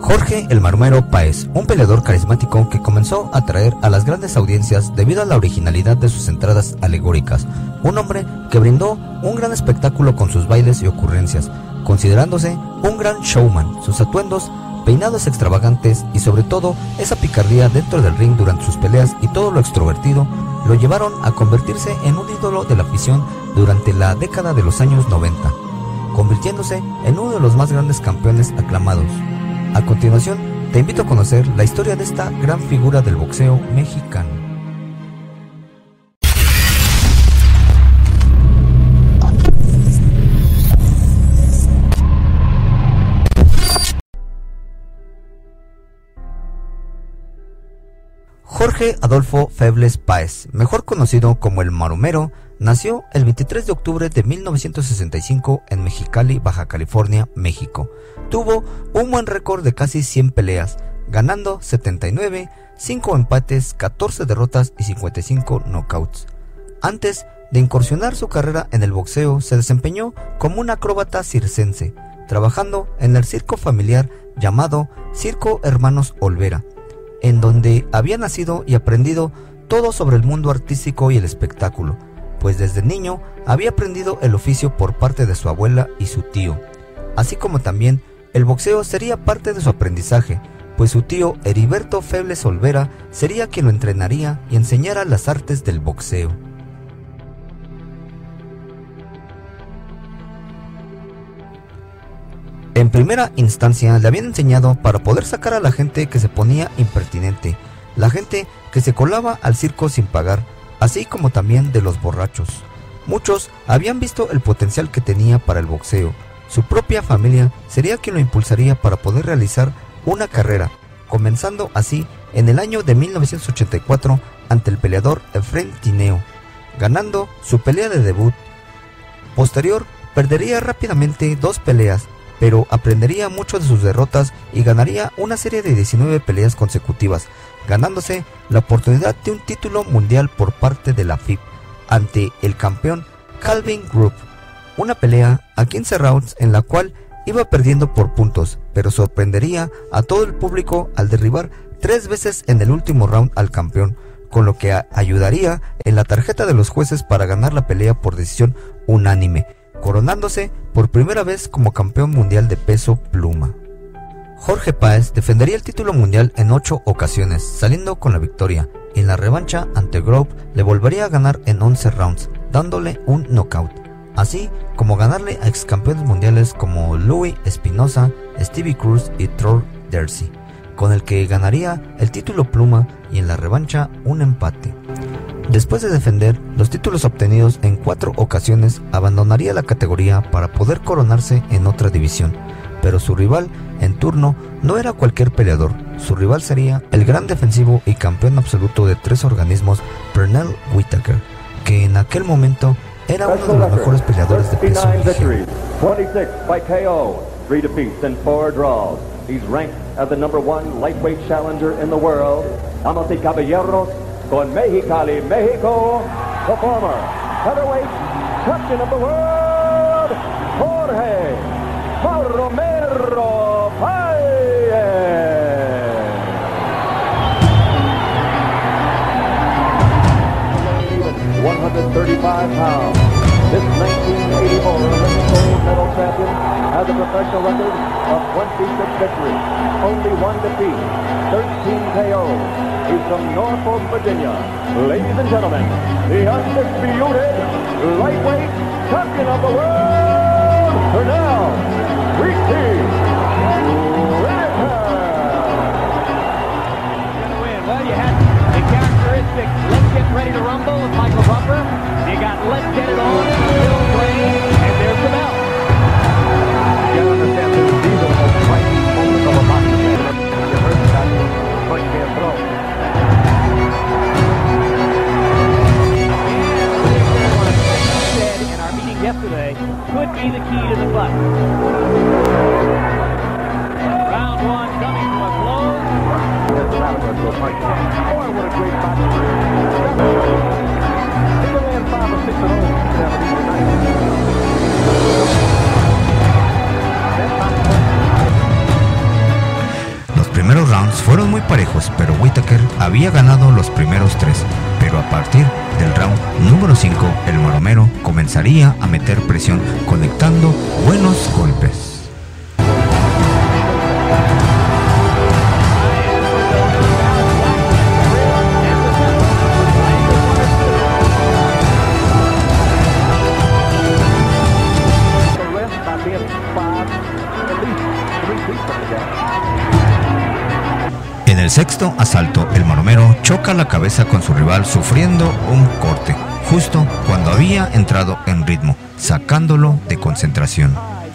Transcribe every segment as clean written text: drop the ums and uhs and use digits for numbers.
Jorge el Maromero Páez, un peleador carismático que comenzó a atraer a las grandes audiencias debido a la originalidad de sus entradas alegóricas, un hombre que brindó un gran espectáculo con sus bailes y ocurrencias, considerándose un gran showman. Sus atuendos, peinados extravagantes y sobre todo esa picardía dentro del ring durante sus peleas y todo lo extrovertido lo llevaron a convertirse en un ídolo de la afición durante la década de los años 90, convirtiéndose en uno de los más grandes campeones aclamados. A continuación, te invito a conocer la historia de esta gran figura del boxeo mexicano. Jorge Adolfo Febles Páez, mejor conocido como el Maromero, nació el 23 de octubre de 1965 en Mexicali, Baja California, México. Tuvo un buen récord de casi 100 peleas, ganando 79, 5 empates, 14 derrotas y 55 knockouts. Antes de incursionar su carrera en el boxeo, se desempeñó como un acróbata circense, trabajando en el circo familiar llamado Circo Hermanos Olvera, en donde había nacido y aprendido todo sobre el mundo artístico y el espectáculo, pues desde niño había aprendido el oficio por parte de su abuela y su tío, así como también el boxeo sería parte de su aprendizaje, pues su tío Heriberto Febles Olvera sería quien lo entrenaría y enseñara las artes del boxeo. En primera instancia le habían enseñado para poder sacar a la gente que se ponía impertinente, la gente que se colaba al circo sin pagar, así como también de los borrachos. Muchos habían visto el potencial que tenía para el boxeo. Su propia familia sería quien lo impulsaría para poder realizar una carrera, comenzando así en el año de 1984 ante el peleador Efrén Tineo, ganando su pelea de debut. Posterior, perdería rápidamente 2 peleas, pero aprendería mucho de sus derrotas y ganaría una serie de 19 peleas consecutivas, ganándose la oportunidad de un título mundial por parte de la FIP ante el campeón Calvin Group, una pelea a 15 rounds en la cual iba perdiendo por puntos, pero sorprendería a todo el público al derribar 3 veces en el último round al campeón, con lo que ayudaría en la tarjeta de los jueces para ganar la pelea por decisión unánime, coronándose por primera vez como campeón mundial de peso pluma. Jorge Páez defendería el título mundial en 8 ocasiones, saliendo con la victoria, y en la revancha ante Grove le volvería a ganar en 11 rounds, dándole un knockout, así como ganarle a excampeones mundiales como Louis Espinosa, Stevie Cruz y Troy Darcy, con el que ganaría el título pluma y en la revancha un empate. Después de defender los títulos obtenidos en 4 ocasiones, abandonaría la categoría para poder coronarse en otra división, pero su rival en turno no era cualquier peleador. Su rival sería el gran defensivo y campeón absoluto de 3 organismos, Pernell Whitaker, que en aquel momento era uno de los mejores peleadores de peso ligero. 26 by KO, 3 defeats and 4 draws. He's ranked as the #1 lightweight challenger in the world. Damas y caballeros, con Mexicali, Mexico, the former heavyweight champion of the world, Jorge Maromero Páez. 135 pounds. This 1984 Olympic gold medal champion has a professional record of 26 victories, only 1 defeat, 13 KOs. He's from Norfolk, Virginia. Ladies and gentlemen, the undisputed lightweight champion of the world, Pernell Whitaker. Well, you had the characteristic let's get ready to rumble with Michael Buffer. You got let's get it on in the middle lane, and there's the bell. You gotta understand this is the most frightening moment of a boxing match. You heard the guy punch can't throw. Said in our meeting yesterday could be the key to the fight. Round 1 coming to a close. Boy, what a great fight. He could land 5 or 6 of those. Fueron muy parejos, pero Whittaker había ganado los primeros 3, pero a partir del round número 5, el maromero comenzaría a meter presión conectando buenos golpes. En el sexto asalto, el maromero choca la cabeza con su rival sufriendo un corte, justo cuando había entrado en ritmo, sacándolo de concentración.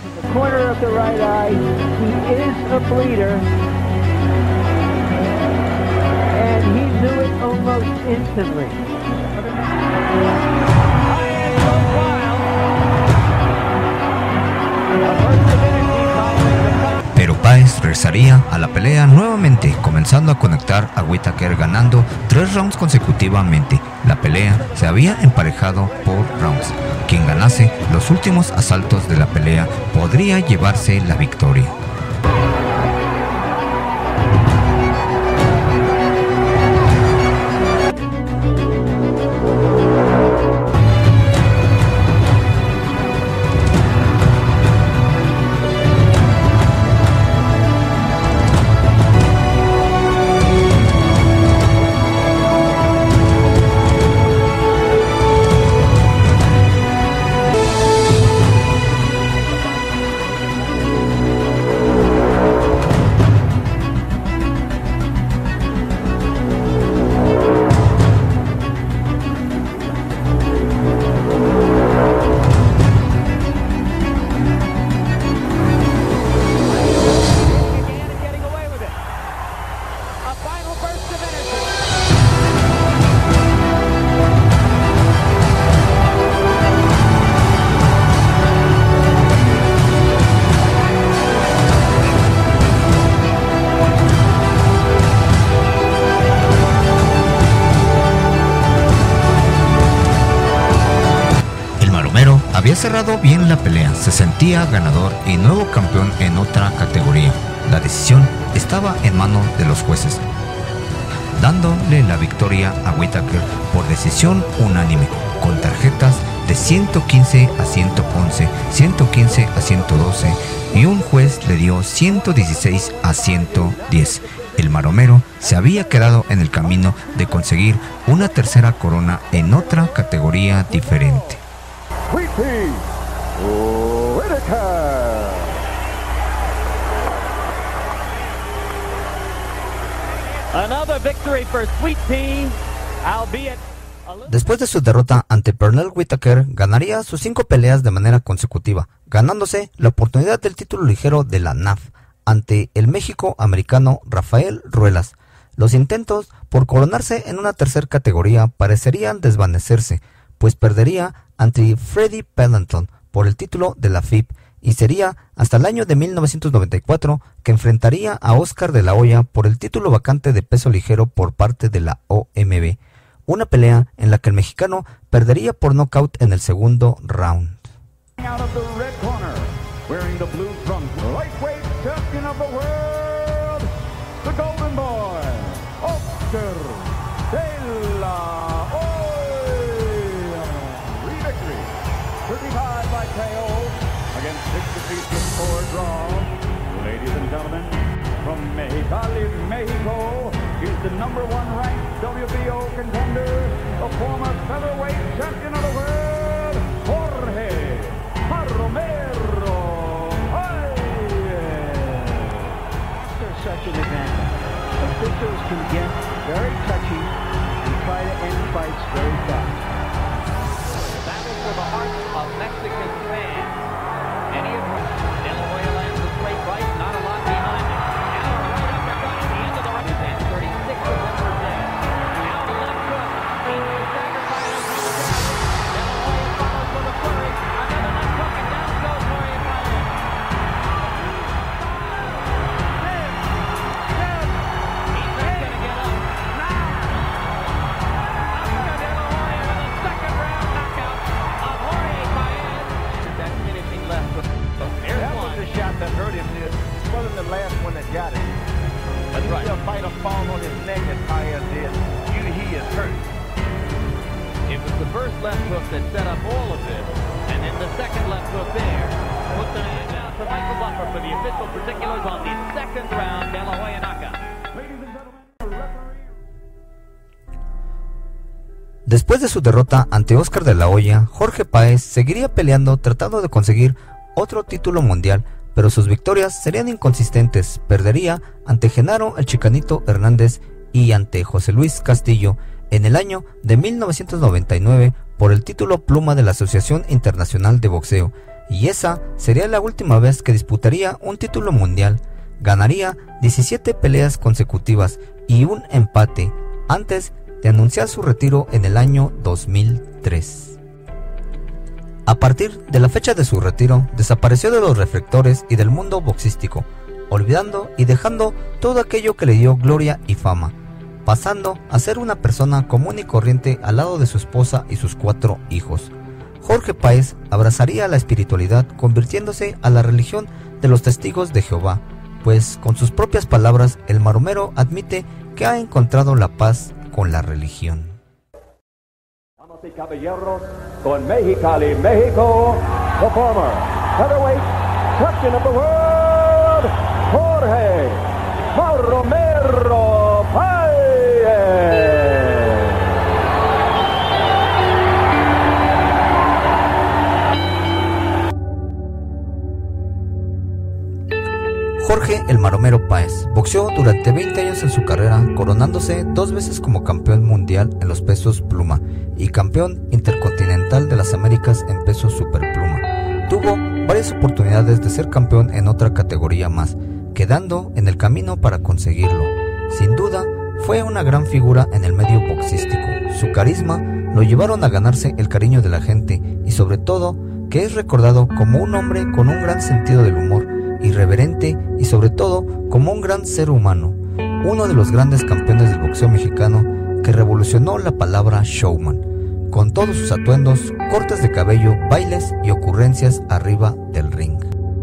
Pero Páez regresaría a la pelea nuevamente, comenzando a conectar a Whittaker, ganando 3 rounds consecutivamente. La pelea se había emparejado por rounds. Quien ganase los últimos asaltos de la pelea podría llevarse la victoria. Había cerrado bien la pelea, se sentía ganador y nuevo campeón en otra categoría. La decisión estaba en manos de los jueces, dándole la victoria a Whittaker por decisión unánime, con tarjetas de 115 a 111, 115 a 112 y un juez le dio 116 a 110. El maromero se había quedado en el camino de conseguir una tercera corona en otra categoría diferente. Después de su derrota ante Pernell Whittaker, ganaría sus 5 peleas de manera consecutiva, ganándose la oportunidad del título ligero de la NAF ante el México-americano Rafael Ruelas. Los intentos por coronarse en una tercera categoría parecerían desvanecerse, pues perdería ante Freddie Pendleton por el título de la FIP y sería hasta el año de 1994 que enfrentaría a Oscar de la Hoya por el título vacante de peso ligero por parte de la OMB, una pelea en la que el mexicano perdería por nocaut en el segundo round. Ladies and gentlemen, from Mexicali, Mexico, he's the #1 ranked WBO contender, the former featherweight champion of the world, Jorge Romero. After such an event, officials can get very touchy and try to end fights very fast. Battle for the hearts of Mexican fans. And he De La Hoya lands a straight right, not a lot behind him. Now a right uppercut at the end of the right hand, 36 of them per day. Now the left hook, into the stagger fight. De La Hoya follows with a flurry, another left hook, and down goes Jorge Paez. 5, 6, 7. He's not going to get up. Oscar De La Hoya with a second round knockout of Jorge Paez. That finishing left hook. That was the shot that hurt him. It wasn't the last one that got him. That's right. He'll fight a fall on his neck as Paez did. He is hurt. It was the first left hook that set up all of this, and then the second left hook there put the man down to Michael Buffer for the official particulars on the second round, De La Hoya knockout. Después de su derrota ante Oscar de la Hoya, Jorge Páez seguiría peleando tratando de conseguir otro título mundial, pero sus victorias serían inconsistentes. Perdería ante Genaro el Chicanito Hernández y ante José Luis Castillo en el año de 1999 por el título pluma de la Asociación Internacional de Boxeo, y esa sería la última vez que disputaría un título mundial. Ganaría 17 peleas consecutivas y un empate antes de anunciar su retiro en el año 2003. A partir de la fecha de su retiro, desapareció de los reflectores y del mundo boxístico, olvidando y dejando todo aquello que le dio gloria y fama, pasando a ser una persona común y corriente al lado de su esposa y sus 4 hijos. Jorge Páez abrazaría la espiritualidad, convirtiéndose a la religión de los Testigos de Jehová, pues con sus propias palabras el maromero admite que ha encontrado la paz con la religión. Damas y caballeros, con Mexicali, México, the former heavyweight champion of the world, Jorge Maromero Páez. Jorge el Maromero Páez boxeó durante 20 años en su carrera, coronándose 2 veces como campeón mundial en los pesos pluma y campeón intercontinental de las Américas en pesos superpluma. Tuvo varias oportunidades de ser campeón en otra categoría más, quedando en el camino para conseguirlo. Sin duda, fue una gran figura en el medio boxístico. Su carisma lo llevaron a ganarse el cariño de la gente y sobre todo que es recordado como un hombre con un gran sentido del humor, irreverente y sobre todo como un gran ser humano, uno de los grandes campeones del boxeo mexicano que revolucionó la palabra showman, con todos sus atuendos, cortes de cabello, bailes y ocurrencias arriba del ring.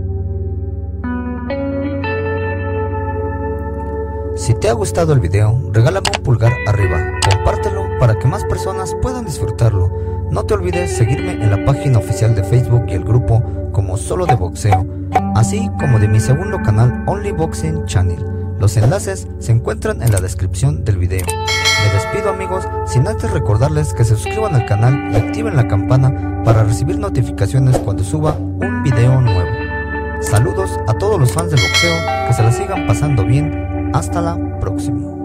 Si te ha gustado el video, regálame un pulgar arriba, compártelo para que más personas puedan disfrutarlo. No te olvides seguirme en la página oficial de Facebook y el grupo como Solo de Boxeo, así como de mi segundo canal Only Boxing Channel. Los enlaces se encuentran en la descripción del video. Me despido, amigos, sin antes recordarles que se suscriban al canal y activen la campana para recibir notificaciones cuando suba un video nuevo. Saludos a todos los fans del boxeo, que se la sigan pasando bien. Hasta la próxima.